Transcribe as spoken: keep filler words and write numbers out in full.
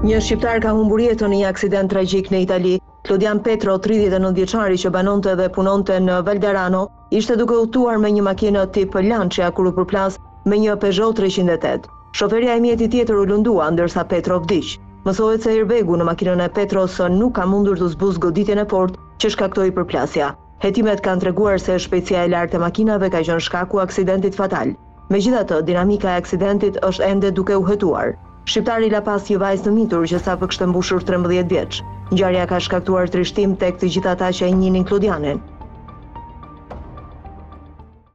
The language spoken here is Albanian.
Një shqiptar ka humbur jetën në një aksident tragjik në Itali. Claudian Petro, tridhjetë e nëntë vjeçari që banonte dhe punonte në Valdarano, ishte duke udhëtuar me një makinë tip Lancia kur u përplas me një Peugeot treqind e tetë. Shoferja e mjetit tjetër u lundua ndërsa Petro vdiq. Mësohet se airbegu në makinën e Petros nuk ka mundur të zbuzë goditjen e fortë që shkaktoi përplasja. Hetimet kanë treguar se shpejtësia e lartë e makinave ka qenë shkaku i aksidentit fatal. Megjithatë, dinamika e aksidentit është ende duke u hetuar. Shqiptari la pas një vajzë të mitur që sapo kishte mbushur trembëdhjetë vjeç. Ngjarja ka shkaktuar trishtim tek të gjithë ata që e njihnin Claudianin.